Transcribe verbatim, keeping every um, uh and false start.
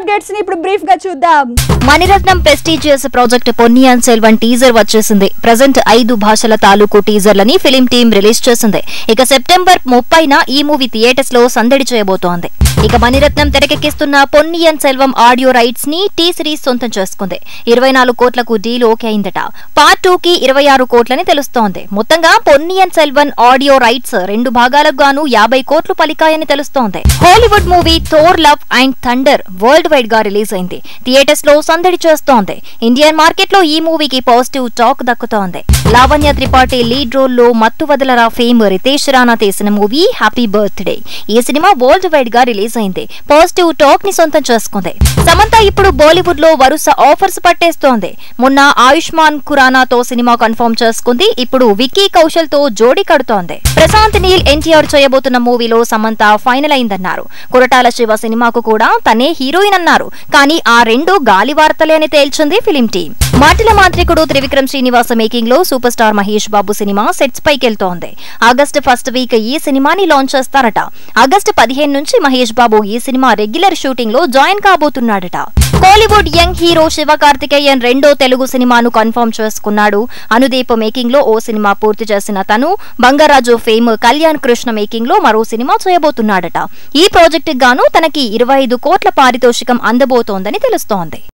Updates ని ఇప్పుడు brief గా చూద్దాం. Maniratnam prestigious project Ponniyin Selvan teaser వచ్చేసింది. ప్రెజెంట్ ఐదు భాషల తాలూకు టీజర్లని ఫిలిం టీం రిలీజ్ చేసింది. ఇక సెప్టెంబర్ ముప్పైన ఈ మూవీ థియేటర్స్ లో సందడి చేయబోతోంది. ఇక మణిరత్నం తెరకెక్కిస్తున్న పొన్నియిన్ సెల్వం ఆడియో రైట్స్ ని టీ సిరీస్ సొంతం చేసుకుంది. ఇరవై నాలుగు కోట్లకు డీల్ ఓకే అయిందట. పార్ట్ టూ కి ఇరవై ఆరు కోట్లని తెలుస్తోంది. మొత్తంగా పొన్నియిన్ సెల్వన్ ఆడియో రైట్స్ రెండు భాగాలకు గాను యాభై కోట్లు పలికాయని తెలుస్తోంది. Hollywood movie Thor love and thunder world wide గా రిలీజ్ అయింది. థియేటర్స్ లో సందడి చేస్తోంది. ఇండియన్ మార్కెట్ లో ఈ మూవీకి పాజిటివ్ టాక్ దక్కుతోంది. లావణ్య త్రిపాఠి లీడ్ రోల్ లో మత్తు వదలరా ఫేమ్ రితేష్ రాణా తీసిన మూవీ హ్యాపీ బర్త్ డే. ఈ సినిమా వరల్డ్ వైడ్ గా రిలీజ్ అయింది. పాజిటివ్ టాక్ ని సొంతం చేసుకుంది. సమంత ఇప్పుడు బాలీవుడ్ లో వరుస ఆఫర్స్ పట్టేస్తోంది. మొన్న ఆయుష్మాన్ ఖురానాతో సినిమా కన్ఫర్మ్ చేసుకుంది. ఇప్పుడు విక్కీ కౌశల్ తో జోడీ కడుతోంది. ప్రశాంత్ నీల్ ఎన్టీఆర్ చేయబోతున్న మూవీలో సమంత ఫైనల్ అయిందన్నారు. కొరటాల శివ సినిమాకు కూడా తనే హీరోయిన్ అన్నారు. కానీ ఆ రెండు గాలి వార్తలే అని తేల్చింది ఫిలిం టీం. మాటల మాంత్రికుడు త్రివిక్రమ్ శ్రీనివాస మేకింగ్ లో సూపర్ స్టార్ మహేష్ బాబు సినిమా సెట్స్ పైకెళ్తోంది. ఆగస్టు ఫస్ట్ వీక్ ఈ సినిమాని లాంచ్ చేస్తారట. ఆగస్టు పదిహేను నుంచి మహేష్ బాబు ఈ సినిమా రెగ్యులర్ షూటింగ్ లో జాయిన్ కాబోతున్నాడట. Kollywood young hero Siva Karthikeyan రెండో తెలుగు సినిమాను కన్ఫర్మ్ చేసుకున్నాడు. అనుదీప్ మేకింగ్ లో ఓ సినిమా పూర్తి చేసిన తను బంగారాజు ఫేమ్ కళ్యాణ్ కృష్ణ మేకింగ్ లో మరో సినిమా చేయబోతున్నాడట. ఈ ప్రాజెక్ట్ గాను తనకి ఇరవై ఐదు కోట్ల పారితోషికం అందబోతోందని తెలుస్తోంది.